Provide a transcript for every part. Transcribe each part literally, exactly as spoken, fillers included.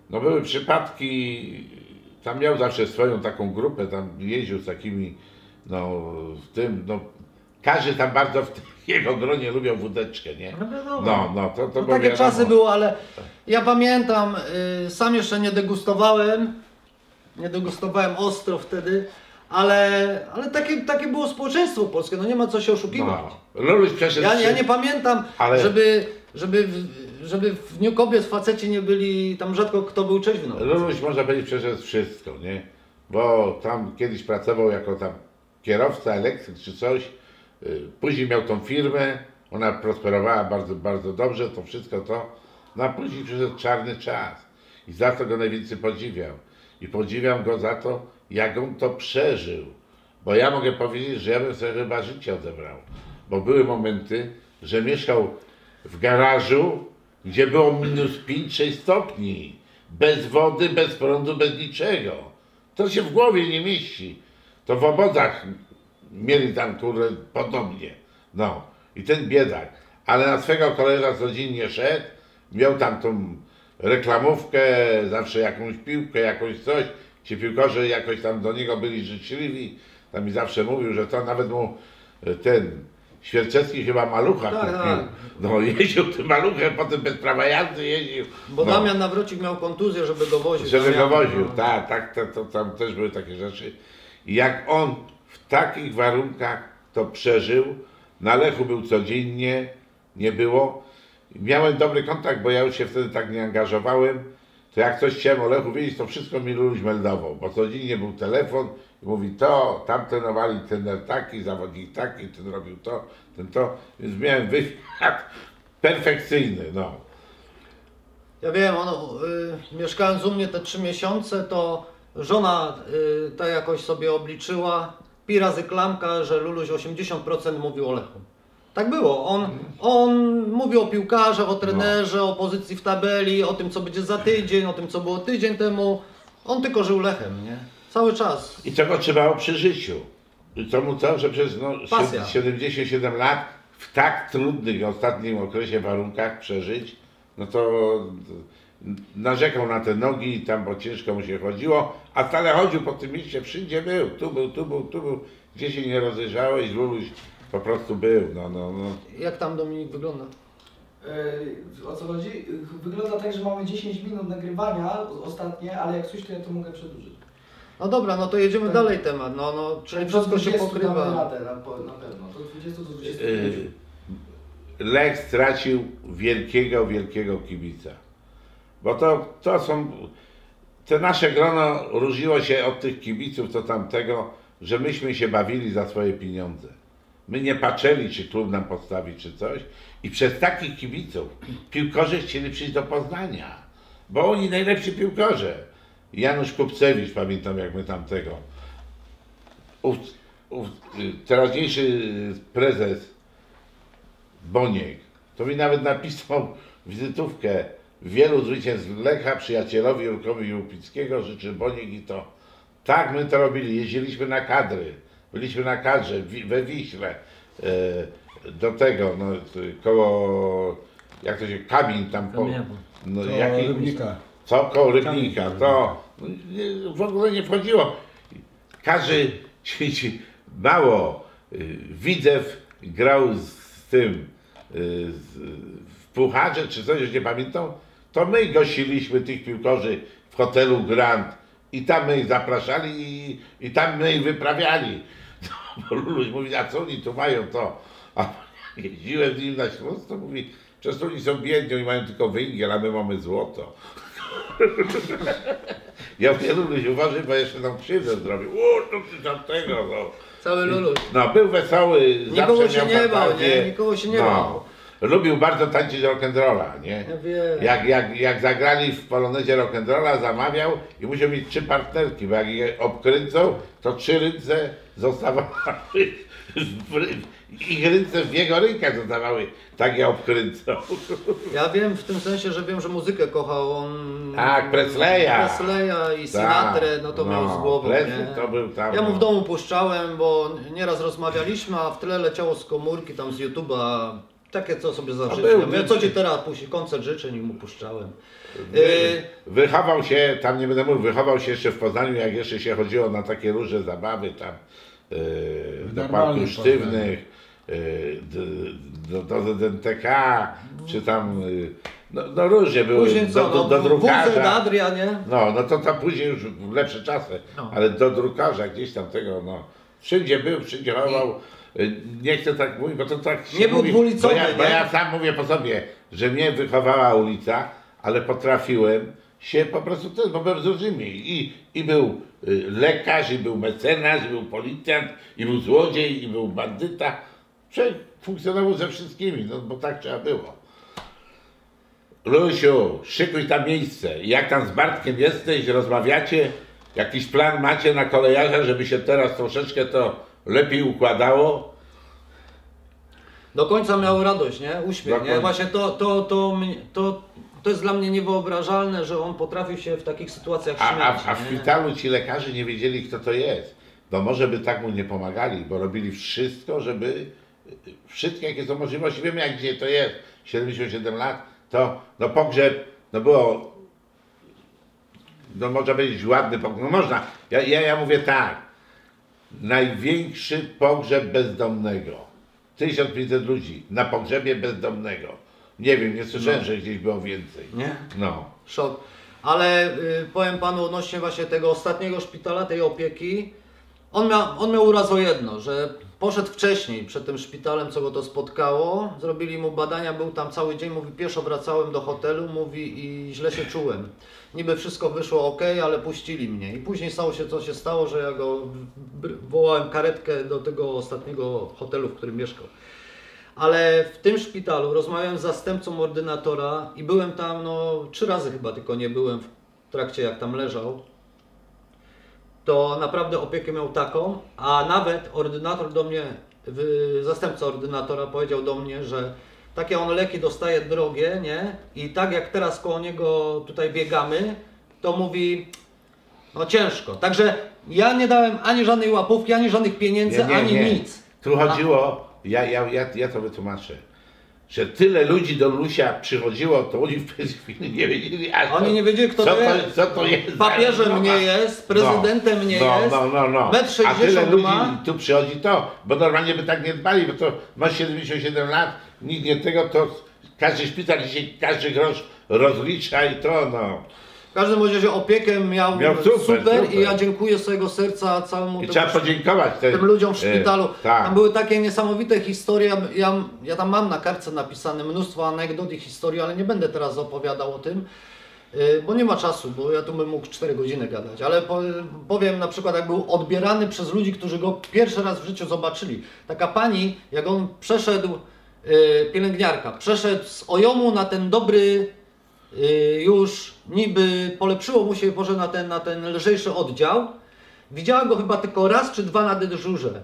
No były przypadki, tam miał zawsze swoją taką grupę, tam jeździł z takimi, no w tym, no każdy tam bardzo w jego gronie lubiał wódeczkę, nie? No wiadomo. No, no, to, to No, było takie wiadomo. czasy były, ale ja pamiętam, y, sam jeszcze nie degustowałem, nie degustowałem ostro wtedy, ale, ale takie, takie było społeczeństwo polskie, no nie ma co się oszukiwać. No. Luluś przeszedł Ja, ja trzy- nie pamiętam, ale- żeby, żeby, w- żeby w Dniu Kobiet faceci nie byli, tam rzadko kto był trzeźwy. No. Luluś można powiedzieć przeszedł wszystko, nie? Bo tam kiedyś pracował jako tam kierowca, elektryk czy coś, y, później miał tą firmę, ona prosperowała bardzo, bardzo dobrze, to wszystko to, no a później przyszedł czarny czas i za to go najwięcej podziwiam. I podziwiam go za to, jak on to przeżył. Bo ja mogę powiedzieć, że ja bym sobie chyba życie odebrał. Bo były momenty, że mieszkał w garażu, gdzie było minus pięć sześć stopni. Bez wody, bez prądu, bez niczego. To się w głowie nie mieści. To w obozach mieli tam kurde podobnie. No i ten biedak. Ale na swego koleża codziennie szedł, miał tam tą reklamówkę, zawsze jakąś piłkę, jakąś coś. Ci piłkarze jakoś tam do niego byli życzliwi. Tam mi zawsze mówił, że to nawet mu ten Świerczewski chyba malucha Tak, kupił. tak. No jeździł tym maluchem, potem bez prawa jazdy jeździł. Bo no. Damian Nawrocik miał kontuzję, żeby go woził. Żeby go Damian, woził, no. tak, tak, to, to, tam też były takie rzeczy. I jak on w takich warunkach to przeżył, na Lechu był codziennie, nie było. Miałem dobry kontakt, bo ja już się wtedy tak nie angażowałem, to jak coś chciałem o Lechu wiedzieć, to wszystko mi Luluś meldował, bo codziennie był telefon i mówi to, tam trenowali trener taki, zawodnik taki, ten robił to, ten to, więc miałem wywiad perfekcyjny, no. Ja wiem, on, y, mieszkając u mnie te trzy miesiące, to żona y, tak jakoś sobie obliczyła, pi razy klamka, że Luluś osiemdziesiąt procent mówił o Lechu. Tak było. On, on mówił o piłkarzach, o trenerze, o pozycji w tabeli, o tym, co będzie za tydzień, o tym, co było tydzień temu. On tylko żył Lechem, nie? Cały czas. I czego trzymało przy życiu. I to mu co, że przez no, Pasja. siedemdziesiąt siedem lat w tak trudnych w ostatnim okresie warunkach przeżyć, no to narzekał na te nogi, tam bo ciężko mu się chodziło, a stale chodził po tym mieście, wszędzie był, tu był, tu był, tu był, gdzie się nie rozejrzałeś, Luluś po prostu był, no, no, no. Jak tam Dominik wygląda? Yy, o co chodzi? Wygląda tak, że mamy dziesięć minut nagrywania ostatnie, ale jak coś, to ja to mogę przedłużyć. No dobra, no to jedziemy Tak. dalej temat, no, no, czyli Do wszystko się dwudziestu damy pokrywa. radę, na, po- na pewno. Do dwudziestu do dwudziestu Yy, Lech stracił wielkiego, wielkiego kibica. Bo to, to są, te nasze grono różniło się od tych kibiców to tamtego, że myśmy się bawili za swoje pieniądze. My nie patrzyli, czy klub nam postawi, czy coś. I przez takich kibiców piłkarze chcieli przyjść do Poznania. Bo oni najlepsi piłkarze. Janusz Kupcewicz, pamiętam jak my tamtego. Ów, ów, teraźniejszy prezes Boniek, to mi nawet napisał wizytówkę wielu zwycięstw Lecha, przyjacielowi Jurkowi Jupickiego, życzy Boniek i to. Tak my to robili, jeździliśmy na kadry, byliśmy na kadrze wi- we Wiśle, e, do tego, no, koło, jak to się, kamień tam, po, no, To jaki, Rybnika. co koło Rybnika, to no, nie, w ogóle nie wchodziło. Każdy, ci, ci, mało, y, Widzew grał z, z tym, y, z, w Pucharze czy coś, już nie pamiętam, to my gościliśmy tych piłkarzy w hotelu Grand i tam my ich zapraszali i, i tam my ich wyprawiali. No, bo Luluś mówi, a co oni tu mają to? A jeździłem z nim na Śląsk, to mówi, przez to oni są biedni, oni mają tylko węgiel, a my mamy złoto. Ja mówię, Luluś, uważaj, bo jeszcze nam krzywdę zrobił. O, to ty tamtego, no. Cały Luluś. No, był wesoły, Nikogo zawsze się miał nie bał, fantazję. nie? Nikogo się nie No. bał. Lubił bardzo tańczyć rock'n'rolla, nie? Ja wiem. Jak, jak, jak zagrali w Polonezie rock'n'rolla, zamawiał i musiał mieć trzy partnerki, bo jak je obkręcą, to trzy ręce zostawały, w- ich ręce w jego rękach zostawały, tak je obkręcą. Ja wiem w tym sensie, że wiem, że muzykę kochał on. Tak, Presleya. Presleya i Sinatrę, no to miał z głową. Presley Nie? to był tam. Ja mu w no. domu puszczałem, bo nieraz rozmawialiśmy, a w tle leciało z komórki tam z YouTube'a Takie co sobie za A życie. był, Ja mówię, był. co ci teraz puści? Koncert życzeń i mu puszczałem. Wy, wychował się, tam nie będę mówił, wychował się jeszcze w Poznaniu, jak jeszcze się chodziło na takie różne zabawy tam yy, do normalnym Parku Sztywnych, yy, do, do, do Z N T K, czy tam, yy, no, no różnie były, Później co, do, do, do no, Wózek drukarza. Adria, nie? No, no to tam później już w lepsze czasy, No. ale do drukarza gdzieś tam tego, no, wszędzie był, wszędzie chował. Yy, Nie chcę tak mówić, bo to tak się Nie był mówi, dwulicowy, bo ja, bo nie? ja sam mówię po sobie, że mnie wychowała ulica, ale potrafiłem się po prostu też, bo byłem z różnymi. I, i był y, lekarz, i był mecenas, i był policjant, i był złodziej, i był bandyta. Człowiek funkcjonował ze wszystkimi, no bo tak trzeba było. Lusiu, szykuj tam miejsce. I jak tam z Bartkiem jesteś, rozmawiacie, jakiś plan macie na kolejarza, żeby się teraz troszeczkę to lepiej układało? Do końca miał radość, nie? Uśmiech, nie? Dokładnie. Właśnie to, to, to, mnie- to, to jest dla mnie niewyobrażalne, że on potrafił się w takich sytuacjach A, śmiać. a, a w nie? szpitalu ci lekarze nie wiedzieli, kto to jest. Bo może by tak mu nie pomagali, bo robili wszystko, żeby wszystkie jakie są możliwości. Wiemy, jak dzisiaj to jest, siedemdziesiąt siedem lat, to no pogrzeb, no było, no można powiedzieć ładny pogrzeb, no można. Ja, ja, ja mówię tak, największy pogrzeb bezdomnego, tysiąc pięćset ludzi na pogrzebie bezdomnego. Nie wiem, nie słyszałem, No. że gdzieś było więcej. Nie? No. Szok. Ale y, powiem panu odnośnie właśnie tego ostatniego szpitala, tej opieki, on miał, on miał uraz o jedno, że poszedł wcześniej przed tym szpitalem, co go to spotkało, zrobili mu badania, był tam cały dzień, mówi, pieszo wracałem do hotelu, mówi, i źle się czułem. Niby wszystko wyszło ok, ale puścili mnie. I później stało się, co się stało, że ja go br- wołałem karetkę do tego ostatniego hotelu, w którym mieszkał. Ale w tym szpitalu rozmawiałem z zastępcą ordynatora i byłem tam, no trzy razy chyba tylko nie byłem w trakcie, jak tam leżał. To naprawdę opiekę miał taką, a nawet ordynator do mnie, wy- zastępca ordynatora powiedział do mnie, że takie on leki dostaje drogie, nie? I tak jak teraz koło niego tutaj biegamy, to mówi, no ciężko. Także ja nie dałem ani żadnej łapówki, ani żadnych pieniędzy, Nie, nie, ani nie. nic. Tu chodziło, ja, ja, ja, ja to wytłumaczę, że tyle ludzi do Lusia przychodziło, to oni w tej chwili nie wiedzieli, a Oni co, nie wiedzieli, kto co to to, jest. co to jest. Papieżem No, nie no. jest, prezydentem nie no, jest, No, no, no. metr A tyle sześćdziesiąt ludzi ma. tu przychodzi to, bo normalnie by tak nie dbali, bo to ma siedemdziesiąt siedem lat, nikt nie tego, to każdy szpital dzisiaj każdy grosz rozlicza i to no. W każdym razie opiekę miał, Miał super, super, super. i ja dziękuję z całego serca całemu I temu trzeba podziękować te, tym ludziom w e, szpitalu. tak. Tam były takie niesamowite historie. Ja, ja, ja tam mam na kartce napisane mnóstwo anegdot i historii, ale nie będę teraz opowiadał o tym, yy, bo nie ma czasu, bo ja tu bym mógł cztery godziny gadać. Ale po, powiem na przykład, jak był odbierany przez ludzi, którzy go pierwszy raz w życiu zobaczyli. Taka pani, jak on przeszedł, yy, pielęgniarka, przeszedł z ojomu na ten dobry, yy, już niby polepszyło mu się może na ten, na ten lżejszy oddział. Widziała go chyba tylko raz czy dwa na dyżurze.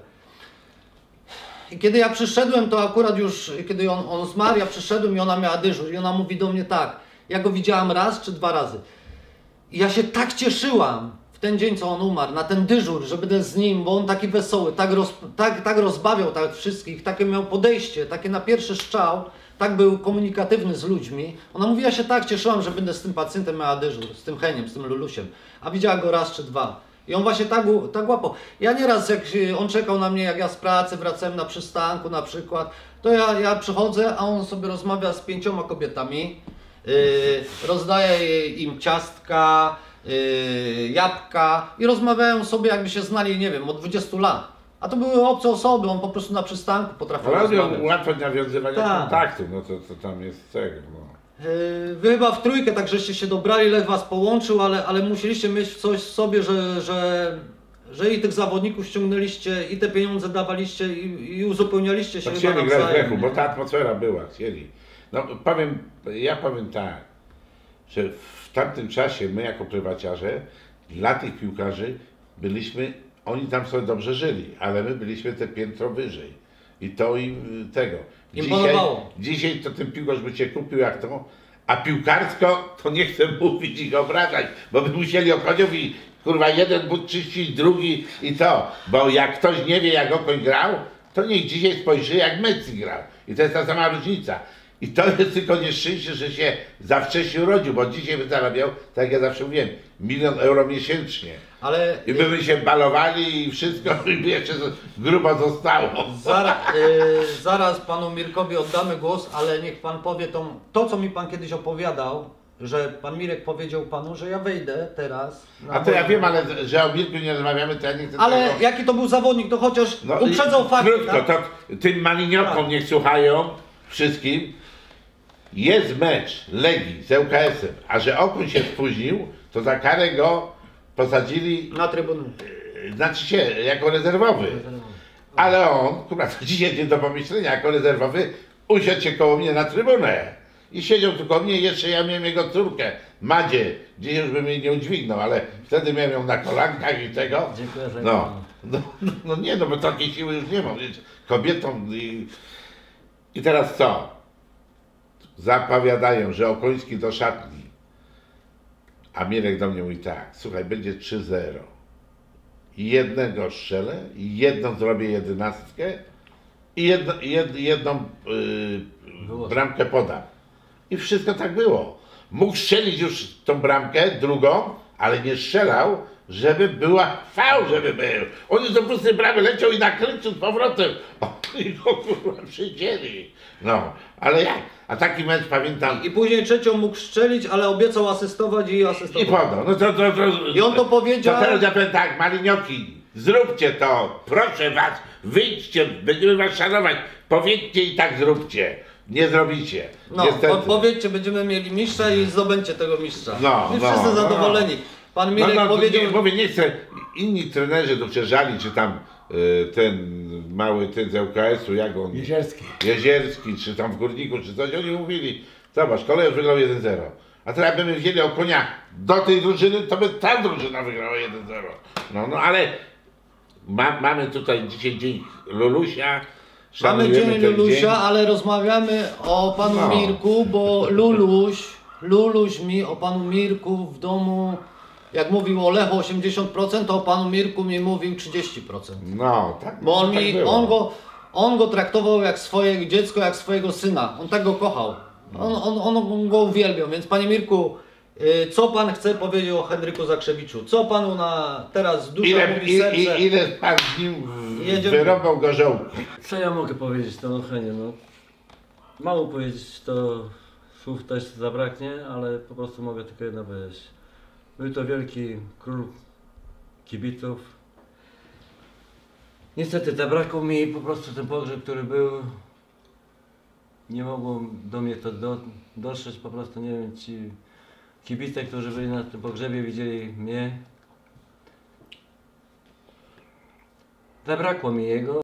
I kiedy ja przyszedłem, to akurat już, kiedy on, on zmarł, ja przyszedłem i ona miała dyżur. I ona mówi do mnie tak, ja go widziałam raz czy dwa razy. I ja się tak cieszyłam w ten dzień, co on umarł, na ten dyżur, że będę z nim, bo on taki wesoły, tak, roz, tak, tak rozbawiał tak wszystkich, takie miał podejście, takie na pierwszy strzał, tak był komunikatywny z ludźmi. Ona mówi, ja się tak cieszyłam, że będę z tym pacjentem miała dyżur, z tym Heniem, z tym Lulusiem. A widziała go raz czy dwa. I on właśnie tak, tak łapał. Ja nieraz, jak się- on czekał na mnie, jak ja z pracy wracałem na przystanku na przykład, to ja, ja przychodzę, a on sobie rozmawia z pięcioma kobietami, yy, rozdaje im ciastka, yy, jabłka i rozmawiają sobie, jakby się znali, nie wiem, od dwudziestu lat. A to były obce osoby, on po prostu na przystanku potrafił Radio rozmawiać. łatwo nawiązywania Tak. kontaktu, no to, to tam jest tego. No. Yy, Wy chyba w trójkę tak żeście się dobrali, Lech was połączył, ale, ale musieliście mieć coś w sobie, że, że, że i tych zawodników ściągnęliście, i te pieniądze dawaliście, i, i uzupełnialiście się To chyba chcieli grać w nawzajem, Lechu, nie? bo ta atmosfera była, chcieli. No powiem, ja powiem tak, że w tamtym czasie my jako prywaciarze dla tych piłkarzy byliśmy, oni tam sobie dobrze żyli, ale my byliśmy te piętro wyżej. I to im y, tego. Im Dzisiaj, podobało. dzisiaj to ten piłkarz by cię kupił jak to, a piłkarsko to nie chcę mówić i go obrażać, bo by musieli Okoniowi kurwa jeden but czyścić, drugi i to. Bo jak ktoś nie wie jak Okoń grał, to niech dzisiaj spojrzy, jak Messi grał. I to jest ta sama różnica. I to jest tylko nieszczęście, że się za wcześnie urodził, bo dzisiaj by zarabiał, tak jak ja zawsze mówiłem, milion euro miesięcznie. Ale I by my się balowali i wszystko by jeszcze grubo zostało. Zaraz, yy, zaraz panu Mirkowi oddamy głos, ale niech pan powie tą, to, co mi pan kiedyś opowiadał, że pan Mirek powiedział panu, że ja wejdę teraz. na A to ja moją- wiem, ale że o Mirku nie rozmawiamy, to ja nie chcę Ale tego... jaki to był zawodnik, to chociaż No, uprzedzał i- fakty, Krótko, tak? to tym maliniokom Tak. niech słuchają wszystkim. Jest mecz Legii z L K S-em, a że Okuń się spóźnił, to za karę go posadzili, Na trybuny. yy, znaczy się, jako rezerwowy. Ale on, kurwa, to dzisiaj nie do pomyślenia, jako rezerwowy usiadł się koło mnie na trybunę. I siedział tu koło mnie, jeszcze ja miałem jego córkę, Madzie, gdzieś już bym jej nie udźwignął, ale wtedy miałem ją na kolankach i tego. Dziękuję, że No, no, no, no nie, no bo takiej siły już nie mam, wiecie, kobietą i, i teraz co? Zapowiadają, że Okoński do szatni, a Mirek do mnie mówi tak, słuchaj, będzie trzy zero. I jednego strzelę, i jedną zrobię jedenastkę i jedno, jed, jedną yy, bramkę podam. I wszystko tak było. Mógł strzelić już tą bramkę, drugą, ale nie strzelał, żeby była fał, żeby był. Oni do pustej bramy leciał i nakręcił z powrotem. Oni go kurwa przydzieli. No, ale jak? A taki mecz pamiętam. I, I później trzecią mógł strzelić, ale obiecał asystować i I asystował. podał. No to, to, to, I on to powiedział- To teraz ja powiem tak, malinioki, zróbcie to, proszę was, wyjdźcie, będziemy was szanować, powiedzcie i tak zróbcie. Nie zrobicie. No, Niestety. odpowiedzcie, będziemy mieli mistrza i zdobędzie tego mistrza. No, I no, wszyscy no. zadowoleni. Pan No, Mirek no, to powiedział, nie, mówię, nie chcę, inni trenerzy tu przeżali, czy tam y, ten mały ten z L K S-u, jak on, Jezierski. Jezierski, czy tam w Górniku, czy coś, oni mówili, zobacz, Kolejarz wygrał jeden zero. A teraz jakbyśmy wzięli Okonia do tej drużyny, to by ta drużyna wygrała jeden zero. No, no, ale ma, mamy tutaj dzisiaj dzień Lulusia. mamy szanujemy dzień ten Lulusia, dzień. ale rozmawiamy o panu No. Mirku, bo Luluś, Luluś mi o panu Mirku w domu, jak mówił o Lechu osiemdziesiąt procent, to o panu Mirku mi mówił trzydzieści procent. No, tak, Bo on, tak mi, było. on, go, on go traktował jak swoje dziecko, jak swojego syna. On tak go kochał. On, on, on go uwielbiał. Więc panie Mirku, y, co pan chce powiedzieć o Henryku Zakrzewiczu? Co panu na teraz dusza Ile, mówi i, serce? i, ile pan z nim w- Jedziemy. wyrobał gorzołki? Co ja mogę powiedzieć to o Henie, no. Mało powiedzieć, to słów też zabraknie, ale po prostu mogę tylko jedno powiedzieć. Był to wielki król kibiców. Niestety zabrakło mi po prostu ten pogrzeb, który był. Nie mogło do mnie to do, dotrzeć, po prostu nie wiem, ci kibice, którzy byli na tym pogrzebie, widzieli mnie. Zabrakło mi jego.